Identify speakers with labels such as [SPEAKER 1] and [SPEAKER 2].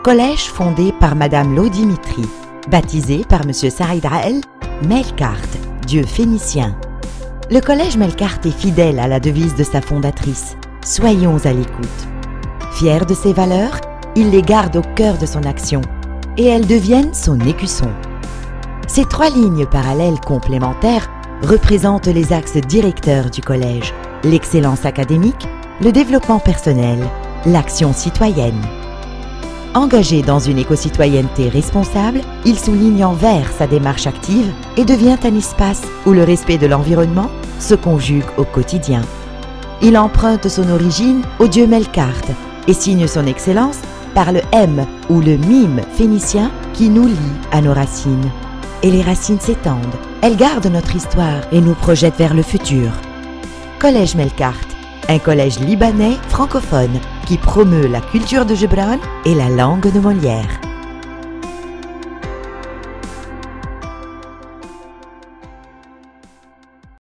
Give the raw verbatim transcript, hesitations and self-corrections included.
[SPEAKER 1] collège fondé par Madame Lo Dimitri, baptisé par Monsieur Saïd Raël Melkart, dieu phénicien. Le collège Melkart est fidèle à la devise de sa fondatrice, « Soyons à l'écoute ». Fier de ses valeurs, il les garde au cœur de son action et elles deviennent son écusson. Ces trois lignes parallèles complémentaires représentent les axes directeurs du collège, l'excellence académique, le développement personnel, l'action citoyenne. Engagé dans une éco-citoyenneté responsable, il souligne en vert sa démarche active et devient un espace où le respect de l'environnement se conjugue au quotidien. Il emprunte son origine au dieu Melkart et signe son excellence par le M ou le mime phénicien qui nous lie à nos racines. Et les racines s'étendent, elles gardent notre histoire et nous projettent vers le futur. Collège Melkart, un collège libanais francophone qui promeut la culture de Gebran et la langue de Molière.